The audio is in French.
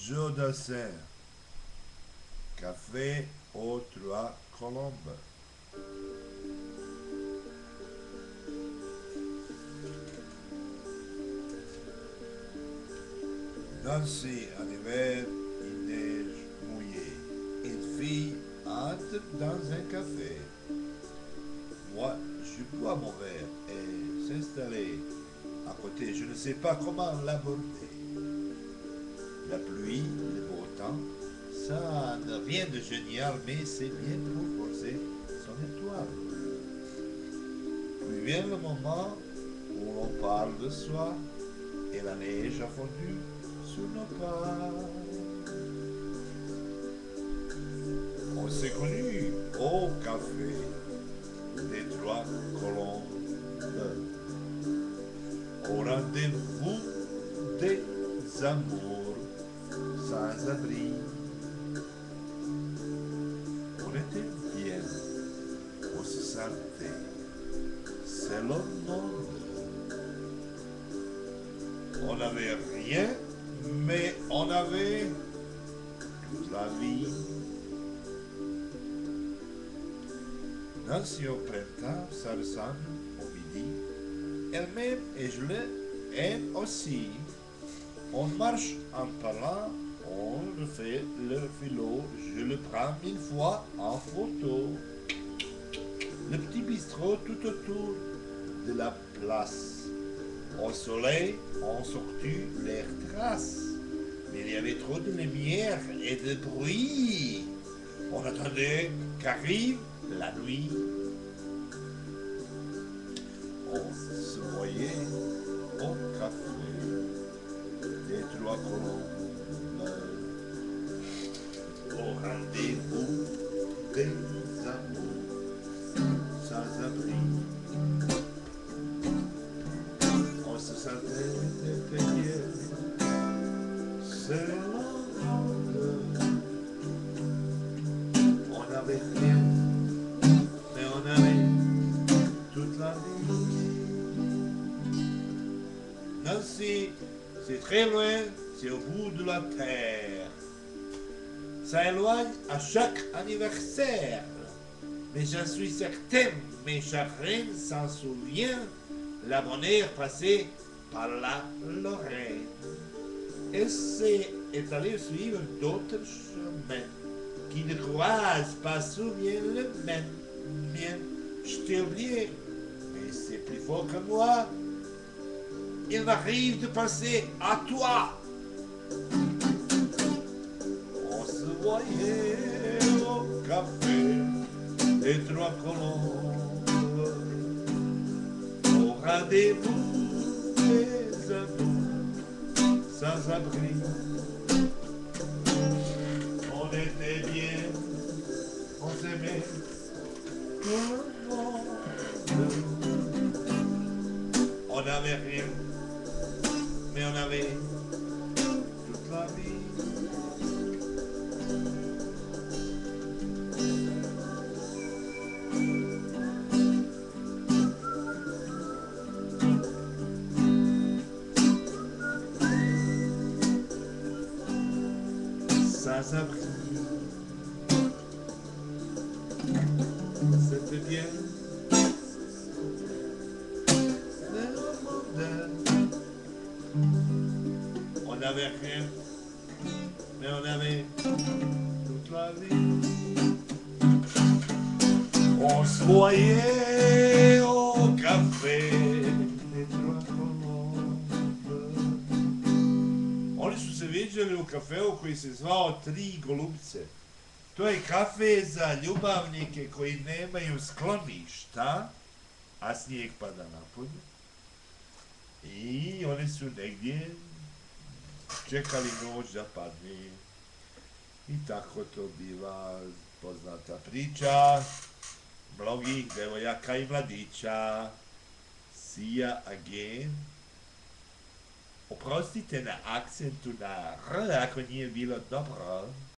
Jodassin, café aux trois colombes. Nancy, en hiver, il neige mouillé. Une fille entre dans un café. Moi, je bois mon verre et s'installer à côté. Je ne sais pas comment l'aborder. La pluie, le beau temps, ça n'a rien de génial, mais c'est bien pour poser son étoile. Puis vient le moment où l'on parle de soi et la neige a fondu sous nos pas. On s'est connus au café des trois colombes, au rendez-vous des amours sans abri. On était bien, on se sentait, c'est le monde. On n'avait rien, mais on avait toute la vie. Nancy au printemps, ça ressemble au midi. Elle-même et je l'aime aussi. On marche en parlant, on refait le philo, je le prends 1000 fois en photo. Le petit bistrot tout autour de la place. Au soleil, on sortit les traces. Mais il y avait trop de lumière et de bruit. On attendait qu'arrive la nuit. On se voyait au café des trois colombes, au rendez-vous des amours sans abri. On se sentait bien, c'est le monde. On n'avait rien, mais on avait toute la vie. Nancy, c'est très loin, c'est au bout de la terre. Ça éloigne à chaque anniversaire. Mais j'en suis certain, mes chagrins s'en souviennent, la bonheur passée par la Lorraine. Elle est allée suivre d'autres chemins qui ne croisent pas souvent le même. Mien, je t'ai oublié, mais c'est plus fort que moi. Il m'arrive de penser à toi. On se voyait au café des trois colombes, au rendez-vous des amours sans abri. On était bien, on s'aimait tout le monde. On n'avait rien, mais on avait toute la vie. Sans abri, c'était bien. Mais le monde, on n'avait rien, mais on avait toute la vie. On se voyait au café des trois colombes. Oni su se viđali u kafeu koji se zvao Tri golubce. To je kafe za ljubavnike koji nemaju skloništa, a snijeg pada napolje. I oni su negdje čekali noć da padne. I tako to biva poznata priča mnogih devojaka i mladića. See ya again. Oprostite na akcentu na R, ako nije bilo dobro.